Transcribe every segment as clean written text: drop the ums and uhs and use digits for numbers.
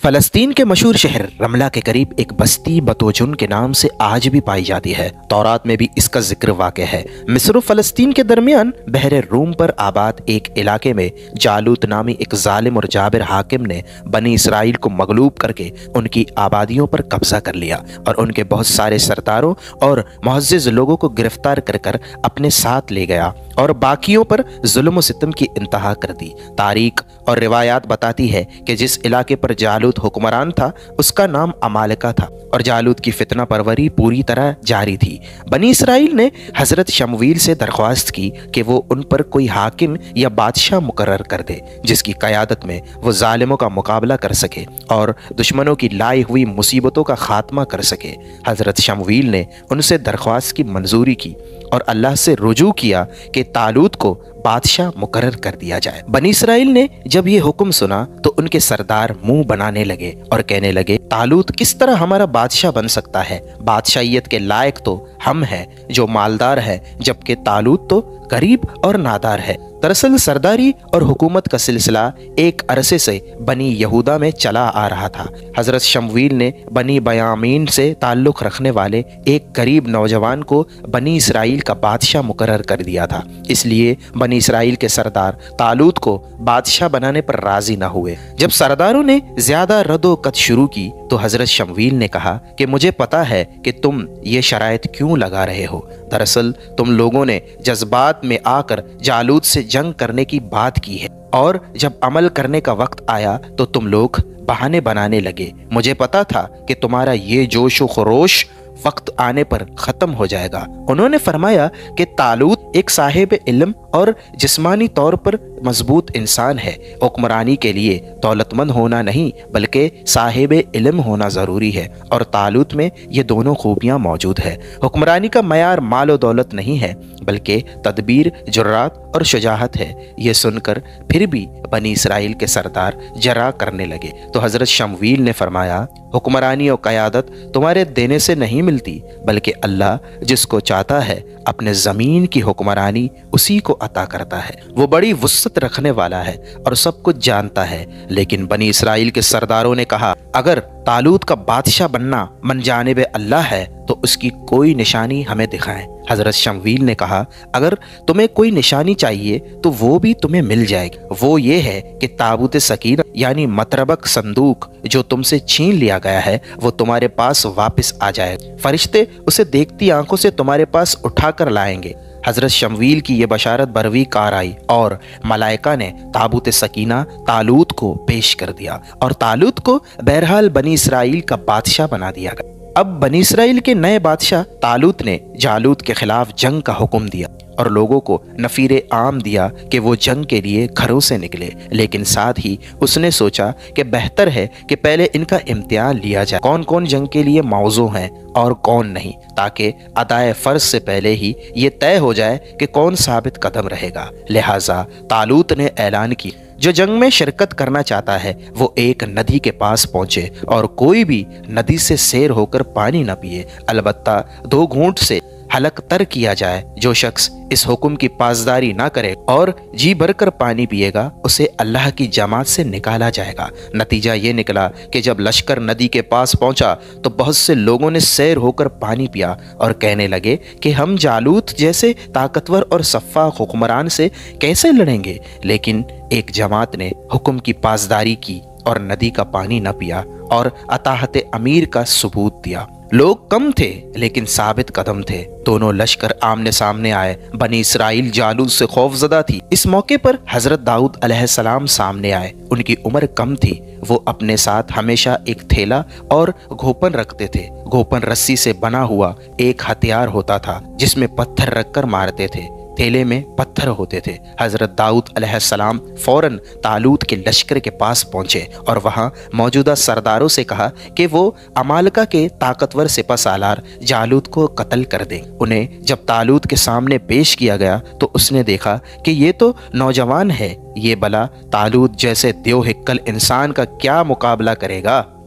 فلسطین کے مشہور شہر رملہ کے قریب ایک بستی بتوجن کے نام سے آج بھی پائی جاتی ہے۔ تورات میں بھی اس کا ذکر واقع ہے۔ مصر و فلسطین کے درمیان بحر روم پر آباد ایک علاقے میں جالوت نامی ایک ظالم اور جابر حاکم نے بنی اسرائیل کو مغلوب کر کے ان کی آبادیوں پر قبضہ کر لیا اور ان کے بہت سارے سرداروں اور معزز لوگوں کو گرفتار کر کر اپنے ساتھ لے گیا اور باقیوں پر ظلم و ستم کی انتہا کر دی۔ تاریخ اور روایات بتاتی ہے کہ جس علاقے پر جالوت حکمران تھا اس کا نام عمالقہ تھا اور جالوت کی فتنہ پروری پوری طرح جاری تھی۔ بنی اسرائیل نے حضرت شمویل سے درخواست کی کہ وہ ان پر کوئی حاکم یا بادشاہ مقرر کر دے جس کی قیادت میں وہ ظالموں کا مقابلہ کر سکے اور دشمنوں کی لائی ہوئی مصیبتوں کا خاتمہ کر سکے۔ حضرت شمویل نے ان سے درخواست کی منظوری کی اور اللہ سے رجوع کیا کہ طالوت کو بادشاہ مقرر کر دیا جائے۔ بنی اسرائیل نے جب یہ حکم سنا تو ان کے سردار منہ بنانے لگے اور کہنے لگے، طالوت کس طرح ہمارا بادشاہ بن سکتا ہے؟ بادشاہیت کے لائق تو ہم ہیں جو مالدار ہے، جبکہ طالوت تو غریب اور نادار ہے۔ دراصل سرداری اور حکومت کا سلسلہ ایک عرصے سے بنی یہودا میں چلا آ رہا تھا۔ حضرت شمویل نے بنی بیامین سے تعلق رکھنے والے ایک غریب نوجوان کو بنی اسرائیل کا بادشاہ مقرر کر دیا تھا، اس لیے بنی اسرائیل کے سردار طالوت کو بادشاہ بنانے پر راضی نہ ہوئے۔ جب سرداروں نے زیادہ رد و قت شروع کی تو حضرت شمویل نے کہا کہ مجھے پتا ہے کہ تم یہ شرائط کیوں لگا رہے ہو۔ دراصل تم لوگوں نے جذبات میں آ کر جالوت سے جنگ کرنے کی بات کی ہے اور جب عمل کرنے کا وقت آیا تو تم لوگ بہانے بنانے لگے۔ مجھے پتا تھا کہ تمہارا یہ جوش و خروش وقت آنے پر ختم ہو جائے گا۔ انہوں نے فرمایا کہ طالوت ایک صاحب علم اور جسمانی طور پر مضبوط انسان ہے۔ حکمرانی کے لیے دولت مند ہونا نہیں بلکہ صاحب علم ہونا ضروری ہے اور طالوت میں یہ دونوں خوبیاں موجود ہے۔ حکمرانی کا معیار مال و دولت نہیں ہے بلکہ تدبیر، جرات اور شجاعت ہے۔ یہ سن کر پھر بھی بنی اسرائیل کے سردار جرا کرنے لگے تو حضرت شمویل نے فرمایا، حکمرانی اور قیادت تمہارے دینے سے نہیں ملتی بلکہ اللہ جس کو چاہتا ہے اپنے زمین کی حکمرانی اسی کو عطا کرتا ہے۔ وہ بڑی وسعت رکھنے والا ہے اور سب کچھ جانتا ہے۔ لیکن بنی اسرائیل کے سرداروں نے کہا، اگر طالوت کا بادشاہ بننا من جانب اللہ ہے تو اس کی کوئی نشانی ہمیں دکھائیں۔ حضرت شمویل نے کہا، اگر تمہیں کوئی نشانی چاہیے تو وہ بھی تمہیں مل جائے گی۔ وہ یہ ہے کہ تابوت سکینہ یعنی مطربک صندوق جو تم سے چھین لیا گیا ہے وہ تمہارے پاس واپس آ جائے گا۔ فرشتے اسے دیکھتی آنکھوں سے تمہارے پاس اٹھا کر لائیں گے۔ حضرت شمویل کی یہ بشارت بروی کار آئی اور ملائکہ نے تابوت سکینہ طالوت کو پیش کر دیا اور طالوت کو بہرحال بنی اسرائیل کا بادشاہ بنا دیا گیا۔ اب بنی اسرائیل کے نئے بادشاہ طالوت نے جالوت کے خلاف جنگ کا حکم دیا اور لوگوں کو نفیر عام دیا کہ وہ جنگ کے لیے گھروں سے نکلے، لیکن ساتھ ہی اس نے سوچا کہ بہتر ہے کہ پہلے ان کا امتحان لیا جائے، کون کون جنگ کے لیے موزوں ہیں اور کون نہیں، تاکہ ادائے فرض سے پہلے ہی یہ طے ہو جائے کہ کون ثابت قدم رہے گا۔ لہٰذا طالوت نے اعلان کی، جو جنگ میں شرکت کرنا چاہتا ہے وہ ایک ندی کے پاس پہنچے اور کوئی بھی ندی سے سیر ہو کر پانی نہ پیے، البتہ 2 گھونٹ سے حلق تر کیا جائے۔ جو شخص اس حکم کی پاسداری نہ کرے اور جی بھر کر پانی پیے گا اسے اللہ کی جماعت سے نکالا جائے گا۔ نتیجہ یہ نکلا کہ جب لشکر ندی کے پاس پہنچا تو بہت سے لوگوں نے سیر ہو کر پانی پیا اور کہنے لگے کہ ہم جالوت جیسے طاقتور اور سفاک حکمران سے کیسے لڑیں گے؟ لیکن ایک جماعت نے حکم کی پاسداری کی اور ندی کا پانی نہ پیا اور اطاعت امیر کا ثبوت دیا۔ لوگ کم تھے لیکن ثابت قدم تھے۔ دونوں لشکر آمنے سامنے آئے۔ بنی اسرائیل جالوت سے خوف زدہ تھی۔ اس موقع پر حضرت داؤد علیہ السلام سامنے آئے۔ ان کی عمر کم تھی۔ وہ اپنے ساتھ ہمیشہ ایک تھیلا اور گھوپن رکھتے تھے۔ گھوپن رسی سے بنا ہوا ایک ہتھیار ہوتا تھا جس میں پتھر رکھ کر مارتے تھے۔ تھیلے میں پتھر ہوتے تھے۔ حضرت داؤد علیہ السلام فوراً طالوت کے لشکر کے پاس پہنچے اور وہاں موجودہ سرداروں سے کہا کہ وہ عمالقہ کے طاقتور سپہ سالار جالوت کو قتل کر دیں۔ انہیں جب طالوت کے سامنے پیش کیا گیا تو اس نے دیکھا کہ یہ تو نوجوان ہے، یہ بلا طالوت جیسے دیو ہکل انسان کا کیا مقابلہ کرے گا؟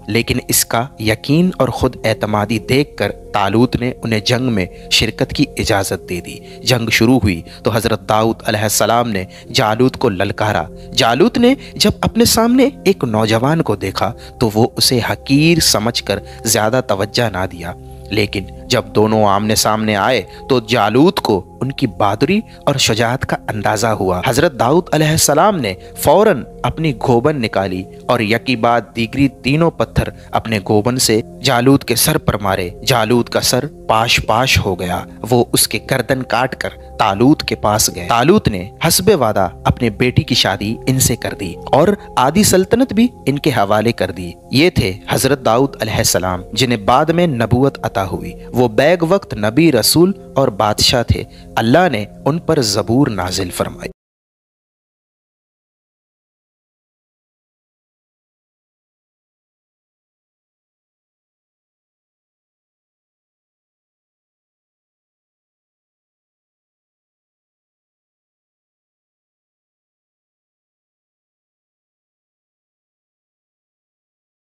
لیکن اس کا یقین اور خود اعتمادی دیکھ کر طالوت نے انہیں جنگ میں شرکت کی اجازت دے دی۔ جنگ شروع ہوئی تو حضرت داؤد علیہ السلام نے جالوت کو للکارا۔ جالوت نے جب اپنے سامنے ایک نوجوان کو دیکھا تو وہ اسے حقیر سمجھ کر زیادہ توجہ نہ دیا، لیکن جب دونوں آمنے سامنے آئے تو جالوت کو ان کی بہادری اور شجاعت کا اندازہ ہوا۔ حضرت داؤد علیہ السلام نے فوراً اپنی گھوبن نکالی اور یکی بعد دیگری تینوں پتھر اپنے گھوبن سے جالوت کے سر پر مارے۔ جالوت کا سر پاش پاش ہو گیا۔ وہ اس کے گردن کاٹ کر طالوت کے پاس گئے۔ طالوت نے حسب وعدہ اپنے بیٹی کی شادی ان سے کر دی اور آدھی سلطنت بھی ان کے حوالے کر دی۔ یہ تھے حضرت داؤد علیہ السلام، جنہیں بعد میں نبوت عطا ہوئی۔ وہ بیک وقت نبی، رسول اور بادشاہ تھے۔ اللہ نے ان پر زبور نازل فرمائی۔